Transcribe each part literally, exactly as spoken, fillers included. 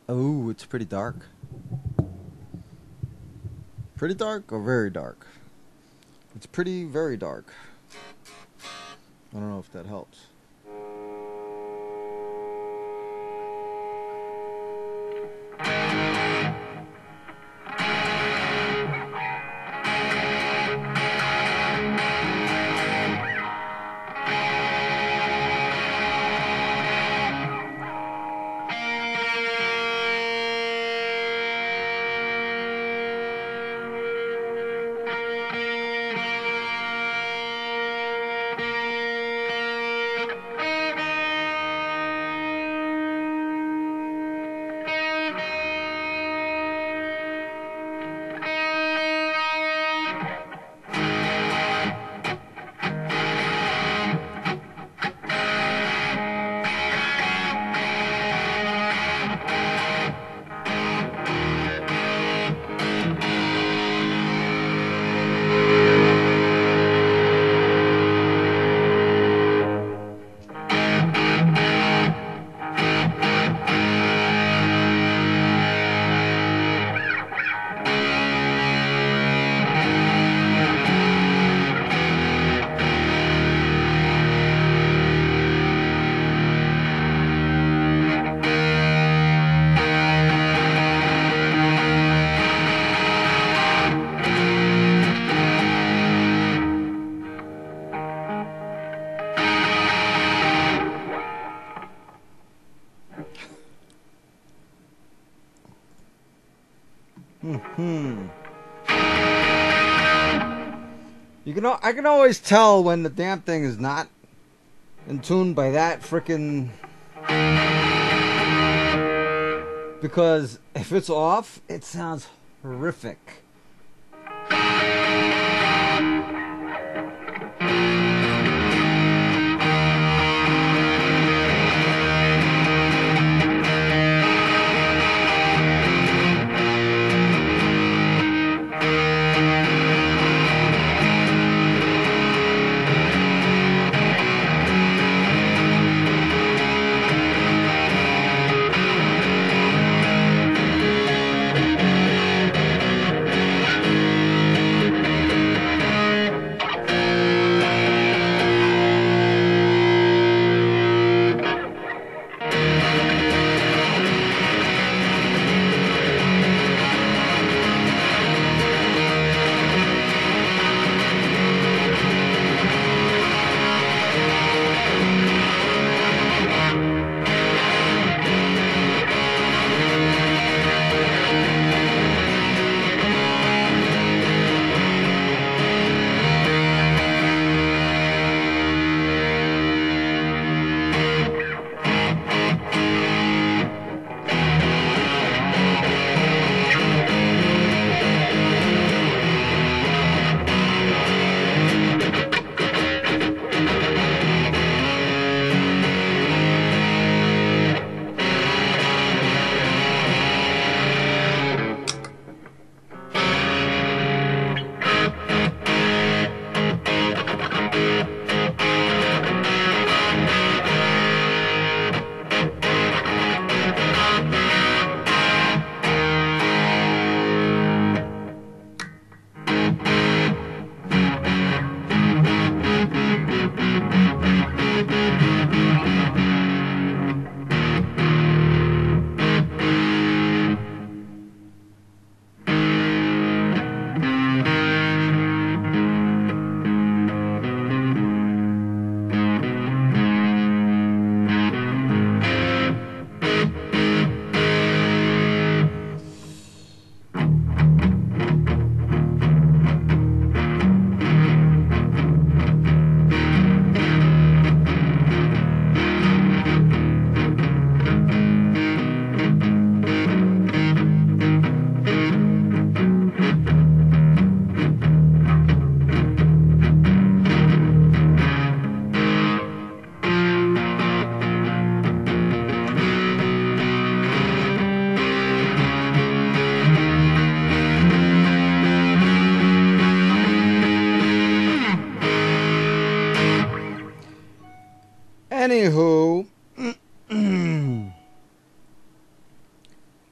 Oh, it's pretty dark. Pretty dark or very dark? It's pretty very dark. I don't know if that helps. Hmm. You can. I can always tell when the damn thing is not in tune by that frickin'. Because if it's off, it sounds horrific.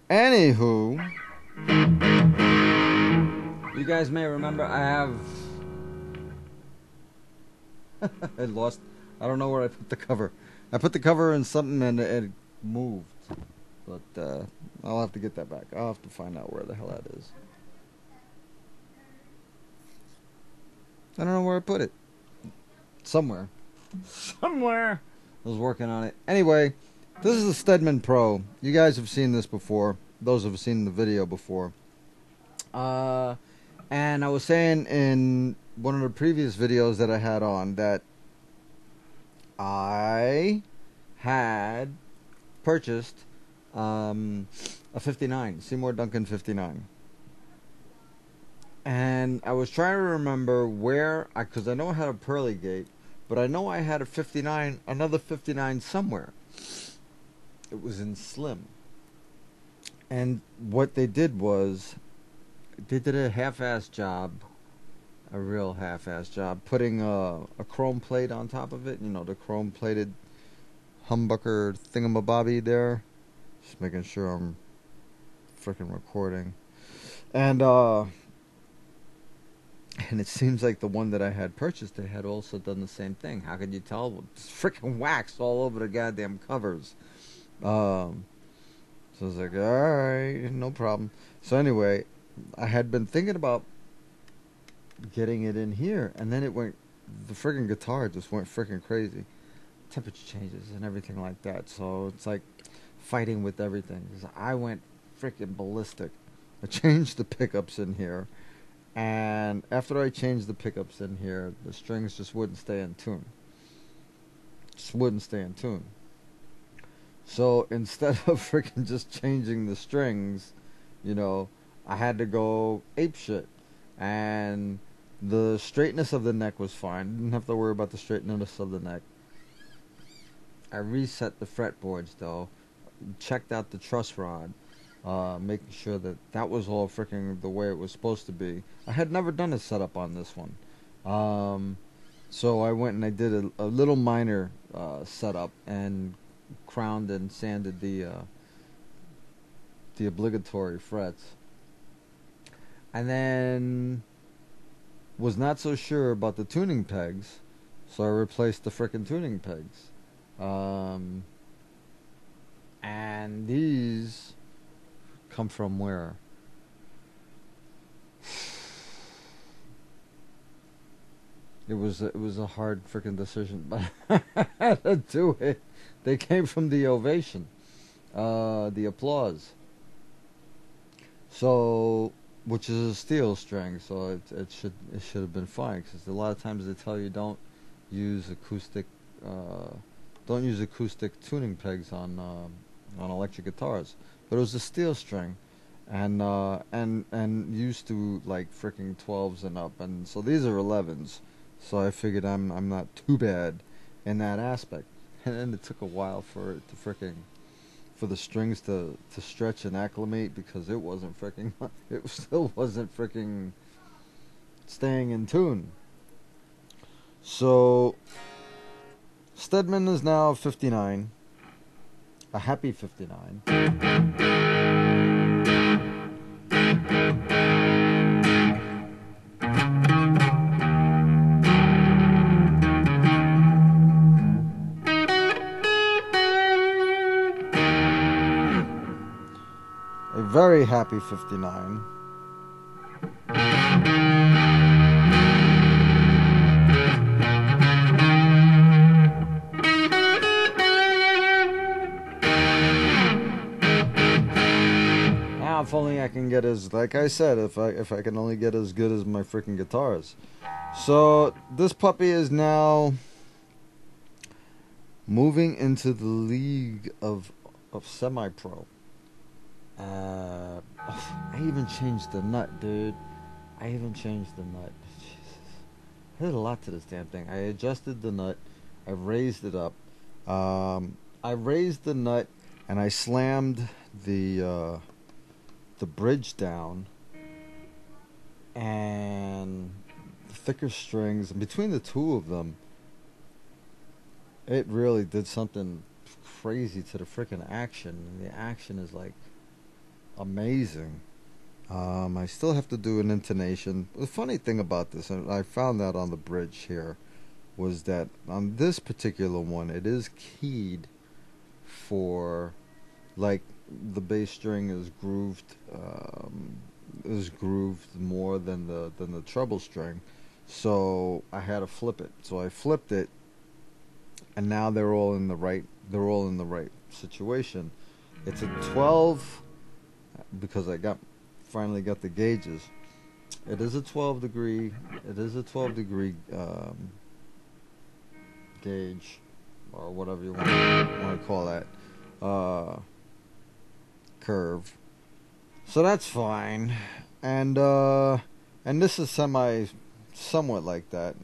Anywho, You guys may remember I have. I lost. I don't know where I put the cover. I put the cover in something and it moved. But uh, I'll have to get that back. I'll have to find out where the hell that is. I don't know where I put it. Somewhere. Somewhere. I was working on it. Anyway, this is the Stedman Pro. You guys have seen this before. Those who have seen the video before. Uh, and I was saying in one of the previous videos that I had on that I had purchased um, a fifty-nine, Seymour Duncan fifty-nine. And I was trying to remember where, because I, I know I had a pearly gate, but I know I had a fifty-nine, another fifty-nine somewhere. It was in slim. And what they did was, they did a half-ass job, a real half-ass job, putting a, a chrome plate on top of it. You know, the chrome-plated humbucker thingamabobby there. Just making sure I'm freaking recording. And, uh... And it seems like the one that I had purchased, they had also done the same thing. How could you tell? It's freaking wax all over the goddamn covers. Um, so I was like, alright, no problem. So anyway, I had been thinking about getting it in here, and then it went, the freaking guitar just went freaking crazy. Temperature changes and everything like that. So it's like fighting with everything. So I went freaking ballistic. I changed the pickups in here. And after I changed the pickups in here, the strings just wouldn't stay in tune. Just wouldn't stay in tune. So instead of freaking just changing the strings, you know, I had to go apeshit. And the straightness of the neck was fine. Didn't have to worry about the straightness of the neck. I reset the fretboards though. Checked out the truss rod. Uh, making sure that that was all freaking the way it was supposed to be. I had never done a setup on this one. Um, so I went and I did a, a little minor uh, setup and crowned and sanded the uh, the obligatory frets. And then was not so sure about the tuning pegs, so I replaced the frickin' tuning pegs. Um, and these come from where? It was it was a hard freaking decision, but I had to do it. They came from the Ovation, uh, the Applause. So, which is a steel string, so it it should it should have been fine. Because a lot of times they tell you don't use acoustic, uh, don't use acoustic tuning pegs on uh, on electric guitars. But it was a steel string, and uh, and and used to like freaking twelves and up, and so these are elevens. So I figured I'm I'm not too bad in that aspect. And then it took a while for it to freaking for the strings to to stretch and acclimate because it wasn't freaking it still wasn't freaking staying in tune. So Stedman is now fifty-nine. A happy fifty-nine. A very happy fifty-nine. If only I can get as, like I said, if I if I can only get as good as my freaking guitars. So this puppy is now moving into the league of of semi-pro. Uh, oh, I even changed the nut, dude. I even changed the nut. Jesus, I did a lot to this damn thing. I adjusted the nut. I raised it up. Um, I raised the nut and I slammed the. Uh, the bridge down, and the thicker strings, and between the two of them it really did something crazy to the freaking action. And the action is like amazing. Um, I still have to do an intonation. The funny thing about this, and I found that on the bridge here, was that on this particular one, it is keyed for, like, the bass string is grooved, um, is grooved more than the than the treble string. So I had to flip it. So I flipped it, and now they're all in the right. They're all in the right situation. It's a twelve because I got finally got the gauges. It is a twelve degree. It is a twelve degree um, gauge, or whatever you want to call that, uh, curve. So that's fine, and uh, and this is semi, somewhat like that.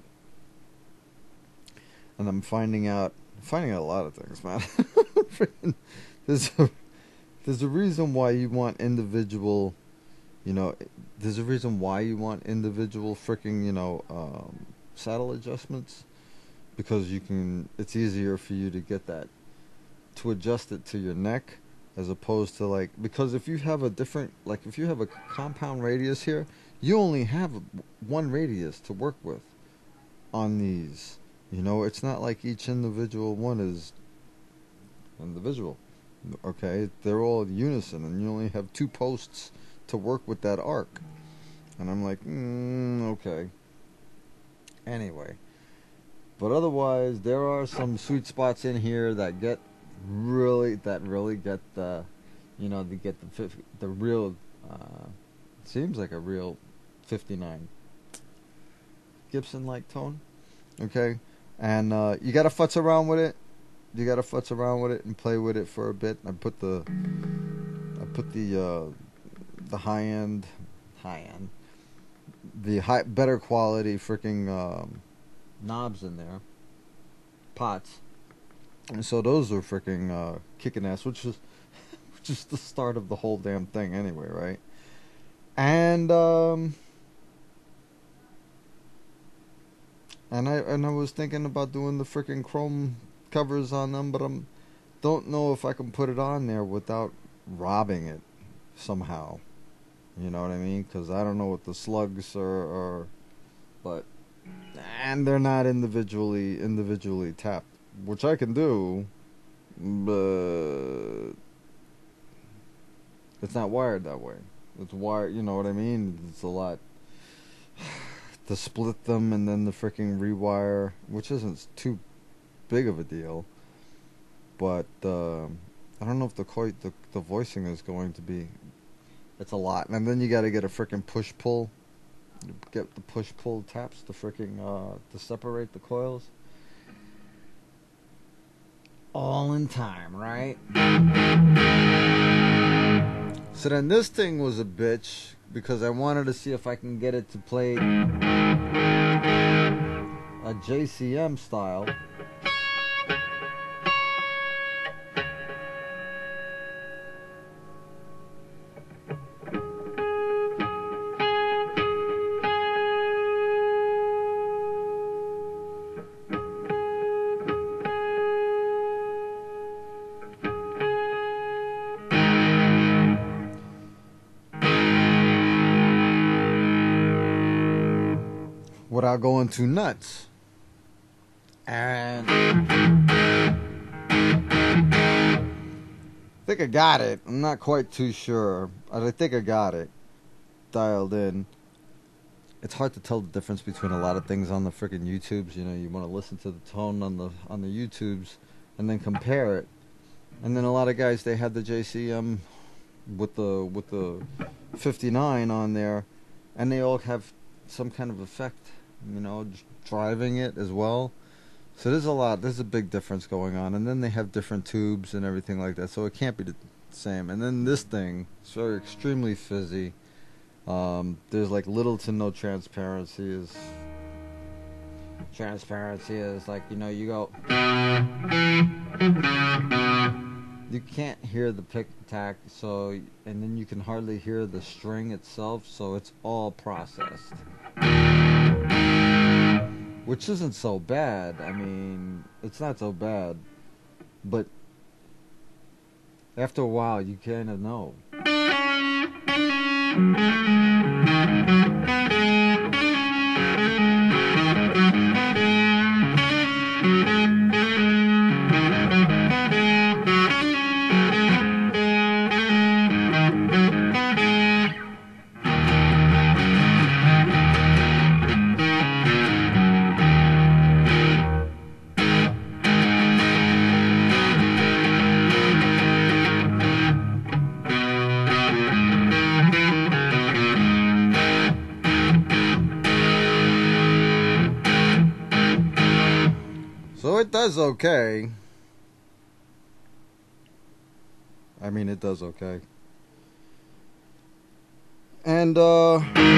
And I'm finding out, finding out a lot of things, man. there's a, there's a reason why you want individual, you know, there's a reason why you want individual freaking, you know, um, saddle adjustments, because you can, it's easier for you to get that, to adjust it to your neck, as opposed to, like, because if you have a different, like, if you have a compound radius here, you only have one radius to work with on these. You know, it's not like each individual one is individual. Okay, they're all unison, and you only have two posts to work with that arc. And I'm like, mm, okay. Anyway, but otherwise, there are some sweet spots in here that get really, that really get the, you know, they get the the real. Uh, seems like a real fifty-nine Gibson-like tone. Okay. And uh, you gotta futz around with it. You gotta futz around with it and play with it for a bit. I put the, I put the, uh, the high end, high end, the high, better quality freaking um, knobs in there, pots, and so those are freaking uh, kicking ass, which is, which is the start of the whole damn thing anyway, right? And um. And I and I was thinking about doing the freaking chrome covers on them, but I'm don't know if I can put it on there without robbing it somehow. You know what I mean? Because I don't know what the slugs are, are, but and they're not individually individually tapped, which I can do, but it's not wired that way. It's wired. You know what I mean? It's a lot. To split them and then the freaking rewire, which isn't too big of a deal, but uh, I don't know if the, co- the the voicing is going to be. It's a lot, and then you got to get a freaking push pull, get the push pull taps to freaking uh, to separate the coils. All in time, right? So then this thing was a bitch because I wanted to see if I can get it to play a J C M style. Without going too nuts. And I think I got it. I'm not quite too sure. I think I got it dialed in. It's hard to tell the difference between a lot of things on the freaking YouTubes. You know, you want to listen to the tone on the on the YouTubes and then compare it. And then a lot of guys, they had the J C M with the with the fifty-nine on there, and they all have some kind of effect. You know, driving it as well. So there's a lot, there's a big difference going on. And then they have different tubes and everything like that. So it can't be the same. And then this thing, it's very extremely fizzy. Um, there's like little to no transparency. Is Transparency is like, you know, you go, you can't hear the pick tack. So, and then you can hardly hear the string itself. So it's all processed. Which isn't so bad. I mean, it's not so bad. But after a while, you kind of know. So it does okay. I mean, it does okay. And, uh...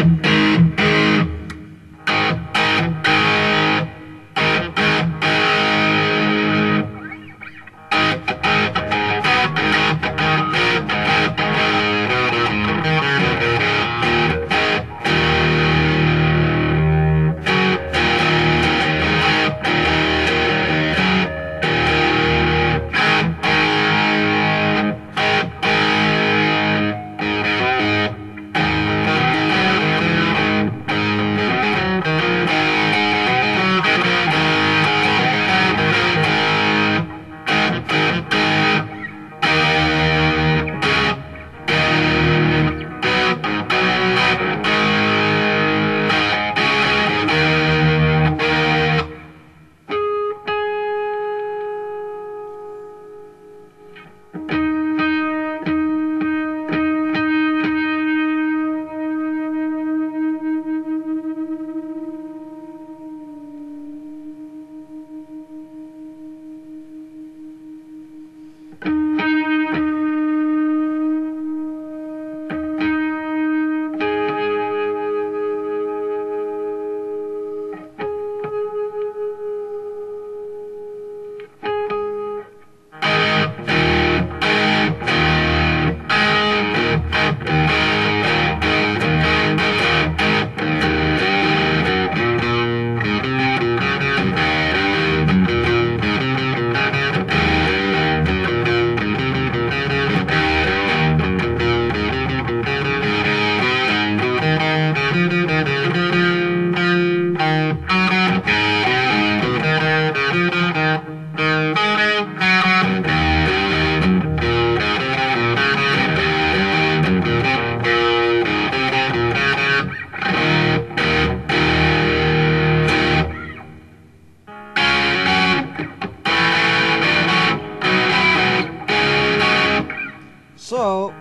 So,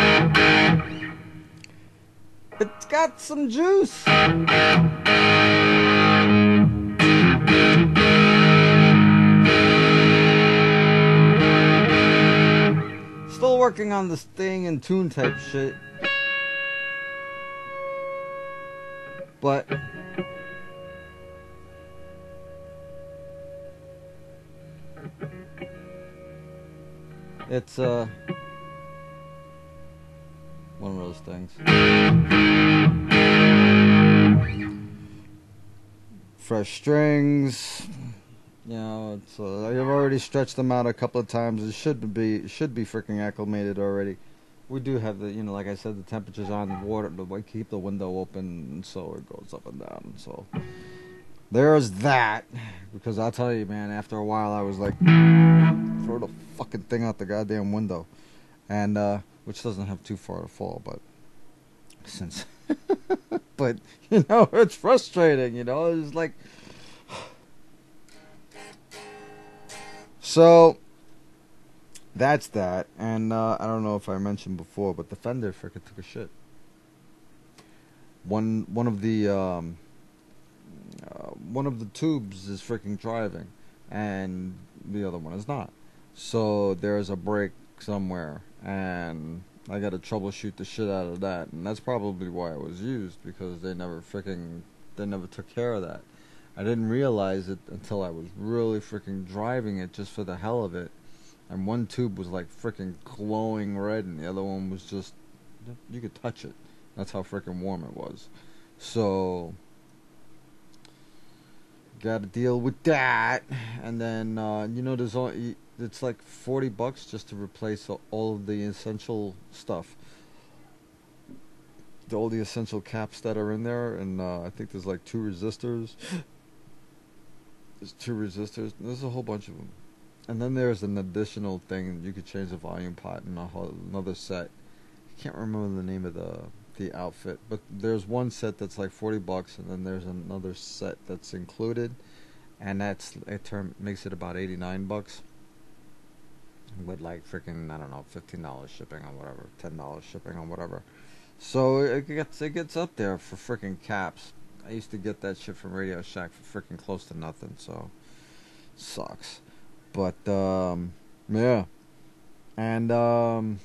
it's got some juice. Still working on the staying in tune type shit. But it's uh one of those things. Fresh strings, you know. It's uh, I've already stretched them out a couple of times. It should be it should be freaking acclimated already. We do have the, you know, like I said, the temperatures on the water. We keep the window open, so it goes up and down. So there's that. Because I'll tell you, man, after a while, I was like, throw the fucking thing out the goddamn window, and uh, which doesn't have too far to fall, but since, but you know, it's frustrating. You know, it's like, so. That's that, and uh, I don't know if I mentioned before, but the fender frickin' took a shit. One one of the um, uh, one of the tubes is freaking driving, and the other one is not. So there's a break somewhere, and I got to troubleshoot the shit out of that, and that's probably why it was used, because they never freaking they never took care of that. I didn't realize it until I was really freaking driving it just for the hell of it. And one tube was like freaking glowing red, and the other one was just, you could touch it. That's how freaking warm it was. So, gotta deal with that. And then, uh, you know, there's all, it's like forty bucks just to replace all of the essential stuff. the, all the essential caps that are in there, and uh, I think there's like two resistors. There's two resistors. There's a whole bunch of them, and then there's an additional thing you could change the volume pot in a whole, another set. I can't remember the name of the the outfit, but there's one set that's like forty bucks, and then there's another set that's included, and that's it term makes it about eighty-nine bucks with like freaking I don't know fifteen dollars shipping on whatever, ten dollars shipping on whatever. So it gets it gets up there for freaking caps. I used to get that shit from Radio Shack for freaking close to nothing, so sucks. But um yeah. And um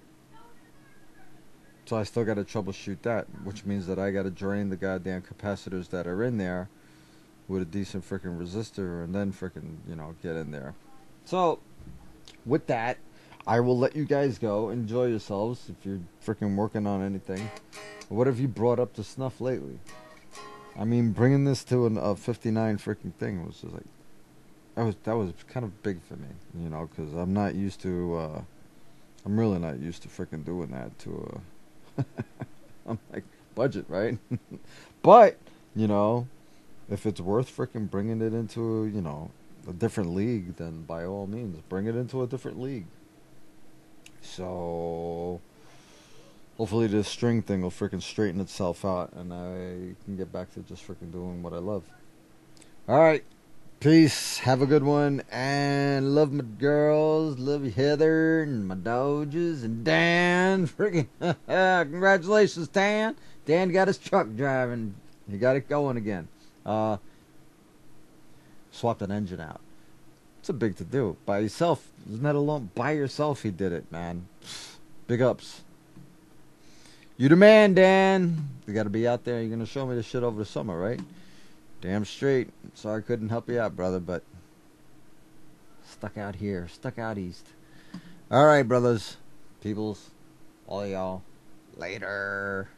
so I still gotta troubleshoot that, which means that I gotta drain the goddamn capacitors that are in there with a decent freaking resistor and then freaking, you know, get in there. So with that, I will let you guys go. Enjoy yourselves if you're freaking working on anything. What have you brought up to snuff lately? I mean, bringing this to an, a fifty-nine freaking thing was just like that was that was kind of big for me, you know, because I'm not used to. Uh, I'm really not used to freaking doing that to a. I'm like budget, right? But you know, if it's worth freaking bringing it into you know a different league, then by all means, bring it into a different league. So hopefully this string thing will freaking straighten itself out and I can get back to just freaking doing what I love. Alright. Peace. Have a good one. And love my girls. Love you, Heather, and my Doges, and Dan. Freaking congratulations, Dan. Dan got his truck driving. He got it going again. Uh, swapped an engine out. It's a big to do. By yourself. Isn't that alone? By yourself he did it, man. Big ups. You the man, Dan. You gotta be out there. You're gonna show me this shit over the summer, right? Damn straight. Sorry I couldn't help you out, brother, but stuck out here. Stuck out east. Alright, brothers. Peoples. All y'all. Later.